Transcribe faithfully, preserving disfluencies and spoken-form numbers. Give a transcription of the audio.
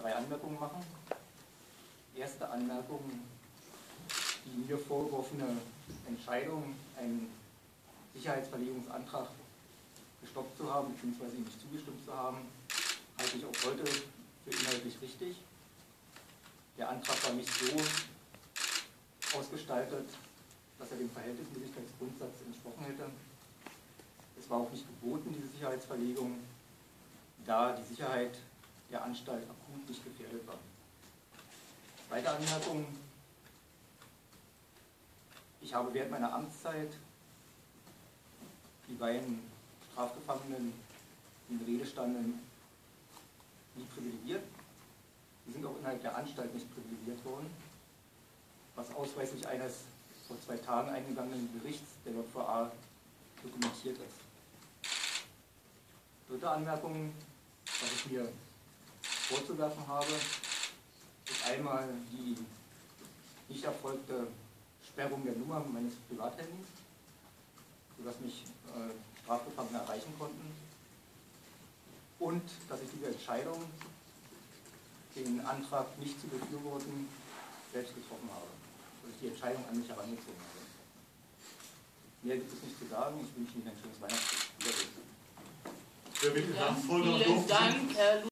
drei Anmerkungen machen. Erste Anmerkung: Die mir vorgeworfene Entscheidung, einen Sicherheitsverlegungsantrag gestoppt zu haben bzw. ihm nicht zugestimmt zu haben, halte ich auch heute für inhaltlich richtig. Der Antrag war nicht so ausgestaltet, dass er dem Verhältnismäßigkeitsgrundsatz entsprochen hätte. Es war auch nicht geboten, diese Sicherheitsverlegung, da die Sicherheit der Anstalt akut nicht gefährdet war. Zweite Anmerkung: Ich habe während meiner Amtszeit die beiden Strafgefangenen, die in Rede standen, nie privilegiert. Die sind auch innerhalb der Anstalt nicht privilegiert worden, was ausweislich eines vor zwei Tagen eingegangenen Berichts der J V A dokumentiert ist. Dritte Anmerkung, was ich mir vorzuwerfen habe, ist einmal die nicht erfolgte Sperrung der Nummer meines Privathandys, sodass mich äh, Strafgefangene erreichen konnten, und dass ich diese Entscheidung, den Antrag nicht zu befürworten, selbst getroffen habe, dass ich die Entscheidung an mich herangezogen habe. Mehr gibt es nicht zu sagen. Ich wünsche Ihnen ein schönes Weihnachtsfest. Wer wird Ja, vielen Dank, Herr